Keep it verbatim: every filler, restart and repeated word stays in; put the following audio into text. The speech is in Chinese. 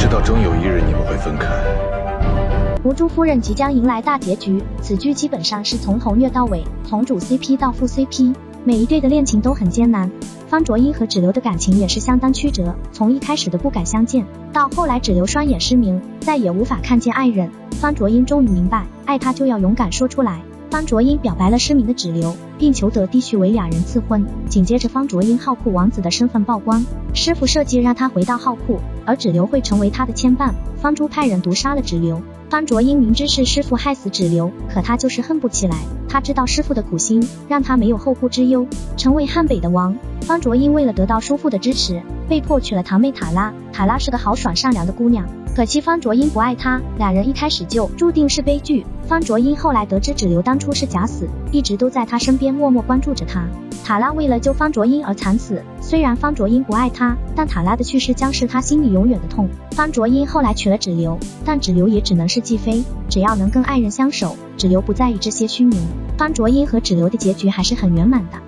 知道终有一日你们会分开。 吴朱夫人即将迎来大结局，此剧基本上是从头虐到尾，从主 C P 到副 C P， 每一对的恋情都很艰难。方卓英和芷流的感情也是相当曲折，从一开始的不敢相见，到后来芷流双眼失明，再也无法看见爱人，方卓英终于明白，爱他就要勇敢说出来。方卓英表白了失明的芷流，并求得帝绪为俩人赐婚。紧接着方卓英浩库王子的身份曝光，师傅设计让他回到浩库，而芷流会成为他的牵绊。方朱派人毒杀了芷流，方卓英明知是师傅害死芷流，可他就是恨不起来。他知道师傅的苦心，让他没有后顾之忧，成为汉北的王。方卓英为了得到叔父的支持，被迫娶了堂妹塔拉。塔拉是个豪爽善良的姑娘，可惜方卓英不爱她，两人一开始就注定是悲剧。方卓英后来得知芷流当初是假死，一直都在她身边默默关注着她。塔拉为了救方卓英而惨死，虽然方卓英不爱她，但塔拉的去世将是她心里永远的痛。方卓英后来娶了芷流，但芷流也只能是继妃，只要能跟爱人相守，芷流不在意这些虚名。方卓英和芷流的结局还是很圆满的。